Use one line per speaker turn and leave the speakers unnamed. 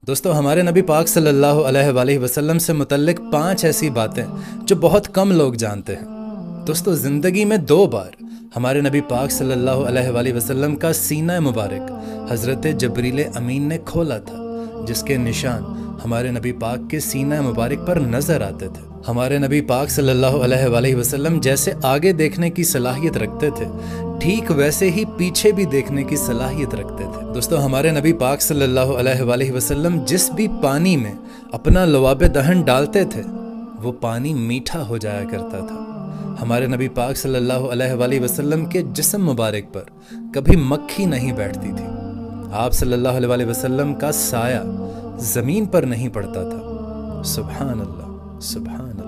दोस्तों, हमारे नबी पाक सल्लल्लाहु अलैहि वसल्लम से मुतल्लिक 5 ऐसी बातें जो बहुत कम लोग जानते हैं। दोस्तों, ज़िंदगी में 2 बार हमारे नबी पाक सल्लल्लाहु अलैहि वसल्लम का सीना मुबारक हज़रत जबरील अमीन ने खोला था, जिसके निशान हमारे नबी पाक के सीना मुबारक पर नज़र आते थे। हमारे नबी पाक सल्लल्लाहु अलैहि वसल्लम जैसे आगे देखने की सलाहियत रखते थे, ठीक वैसे ही पीछे भी देखने की सलाहियत रखते थे। दोस्तों, हमारे नबी पाक सल्लल्लाहु अलैहि वसल्लम जिस भी पानी में अपना लवाब दहन डालते थे, वो पानी मीठा हो जाया करता था। हमारे नबी पाक सल्लल्लाहु अलैहि वसल्लम के जिस्म मुबारक पर कभी मक्खी नहीं बैठती थी। आप सल्लल्लाहु अलैहि वसल्लम का साया ज़मीन पर नहीं पड़ता था। सुभान अल्लाह, सुभान अल्लाह।